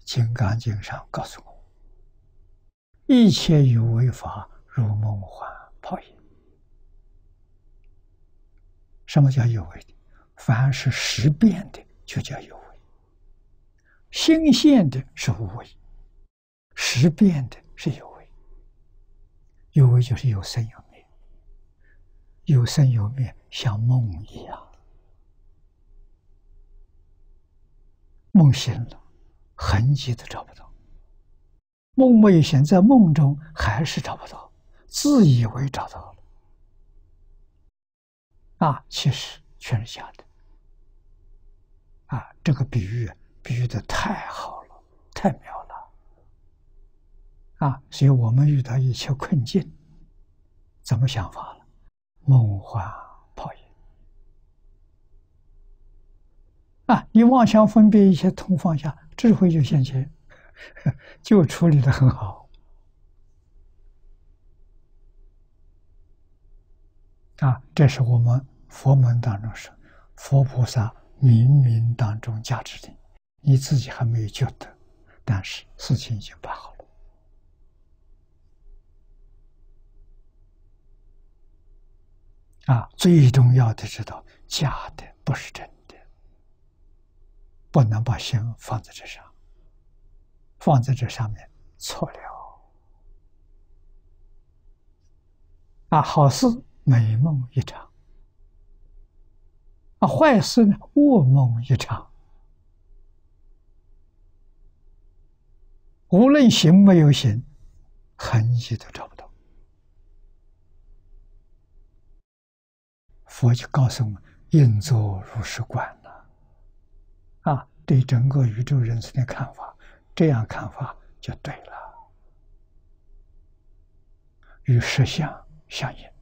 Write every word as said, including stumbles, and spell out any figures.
金刚经》上告诉我，一切有为法，如梦幻泡影。什么叫有为的？凡是识变的，就叫有为；心现的是无为，识变的是有为。有为就是有生有灭，有生有灭，像梦一样。梦醒了，痕迹都找不到；梦没有醒，在梦中还是找不到，自以为找到了，啊，其实全是假的。啊，这个比喻比喻的太好了，太妙了。啊，所以我们遇到一切困境，怎么想法了？梦幻泡影。啊，你妄想分别一切通放下，智慧就现前，就处理得很好。啊，这是我们佛门当中说，佛菩萨冥冥当中加持的，你自己还没有觉得，但是事情已经办好了。啊，最重要的知道，假的不是真的，不能把心放在这上，放在这上面错了。啊，好事美梦一场，啊，坏事呢噩梦一场。无论行没有行，痕迹都找不到。佛就告诉我们，应作如是观了。啊，对整个宇宙人生的看法，这样看法就对了，与实相相应。